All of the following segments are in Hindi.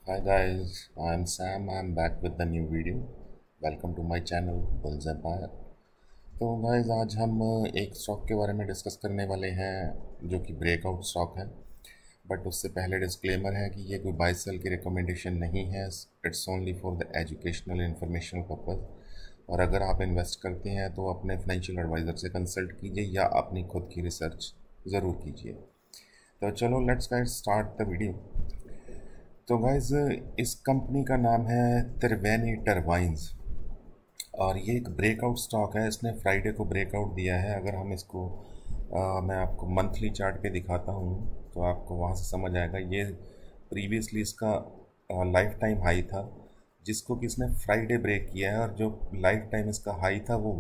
Hi guys, I'm Sam. I'm back with the new video. Welcome to my channel Bulls Empire. तो गाइस आज हम एक स्टॉक के बारे में डिस्कस करने वाले हैं जो कि ब्रेकआउट स्टॉक है। बट उससे पहले डिस्क्लेमर है कि ये कोई बाय सेल की रिकमेंडेशन नहीं है। It's only for the educational informational purpose. और अगर आप इन्वेस्ट करते हैं तो अपने फाइनेंशियल एडवाइज़र से कंसल्ट कीजिए या अपनी खुद की रिसर्च ज़रूर कीजिए। तो चलो let's get start the video. तो गाइज इस कंपनी का नाम है त्रिवेणी टरबाइंस और ये एक ब्रेकआउट स्टॉक है। इसने फ्राइडे को ब्रेकआउट दिया है। अगर हम इसको मैं आपको मंथली चार्ट पे दिखाता हूँ तो आपको वहाँ से समझ आएगा। ये प्रीवियसली इसका लाइफ टाइम हाई था जिसको कि इसने फ्राइडे ब्रेक किया है, और जो लाइफ टाइम इसका हाई था वो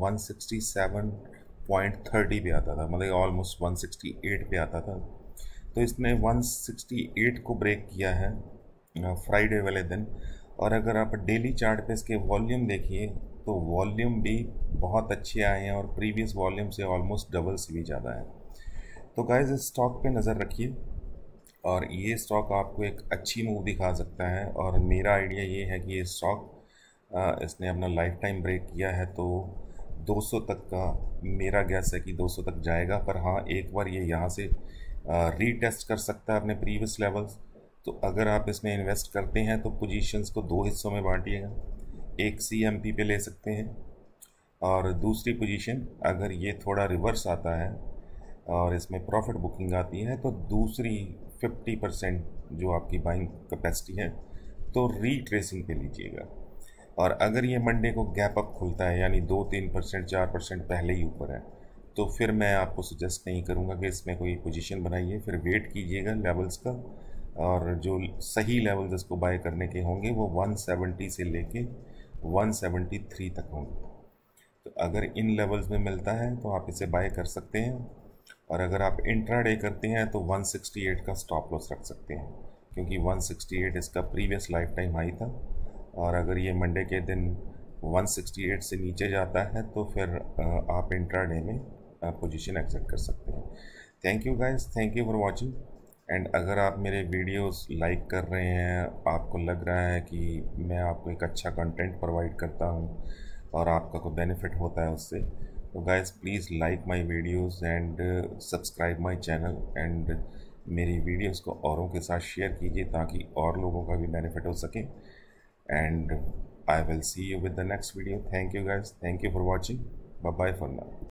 167.30 पे आता था, मतलब ऑलमोस्ट 168 पे आता था। तो इसने 168 को ब्रेक किया है फ्राइडे वाले दिन। और अगर आप डेली चार्ट पे इसके वॉल्यूम देखिए तो वॉल्यूम भी बहुत अच्छे आए हैं और प्रीवियस वॉल्यूम से ऑलमोस्ट डबल से भी ज़्यादा है। तो गाइस इस स्टॉक पे नज़र रखिए और ये स्टॉक आपको एक अच्छी मूव दिखा सकता है। और मेरा आइडिया ये है कि ये स्टॉक इसने अपना लाइफ टाइम ब्रेक किया है तो 200 तक का मेरा गैस है कि 200 तक जाएगा। पर हाँ, एक बार ये यहाँ से रीटेस्ट कर सकता है अपने प्रीवियस लेवल्स। तो अगर आप इसमें इन्वेस्ट करते हैं तो पोजीशंस को दो हिस्सों में बांटिएगा। एक CMP पे ले सकते हैं और दूसरी पोजीशन अगर ये थोड़ा रिवर्स आता है और इसमें प्रॉफिट बुकिंग आती है तो दूसरी 50% जो आपकी बाइंग कैपेसिटी है तो रीट्रेसिंग पे लीजिएगा। और अगर ये मंडे को गैप अप खुलता है यानी 2-3% 4% पहले ही ऊपर है तो फिर मैं आपको सजेस्ट नहीं करूँगा कि इसमें कोई पोजीशन बनाइए। फिर वेट कीजिएगा लेवल्स का, और जो सही लेवल्स इसको बाय करने के होंगे वो 170 से लेके 173 तक होंगे। तो अगर इन लेवल्स में मिलता है तो आप इसे बाय कर सकते हैं। और अगर आप इंट्राडे करते हैं तो 168 का स्टॉप लॉस रख सकते हैं, क्योंकि 168 इसका प्रीवियस लाइफ टाइम हाई था। और अगर ये मंडे के दिन 168 से नीचे जाता है तो फिर आप इंट्राडे में पोजीशन एग्जिट कर सकते हैं। Thank you guys, thank you for watching. And अगर आप मेरे वीडियोस लाइक कर रहे हैं, आपको लग रहा है कि मैं आपको एक अच्छा कंटेंट प्रोवाइड करता हूं और आपका कोई बेनिफिट होता है उससे, तो guys please like my videos and subscribe my channel and मेरी वीडियोस को औरों के साथ शेयर कीजिए ताकि और लोगों का भी बेनिफिट हो सके। And I will see you with the next video. Thank you guys, thank you for watching. Bye bye for now.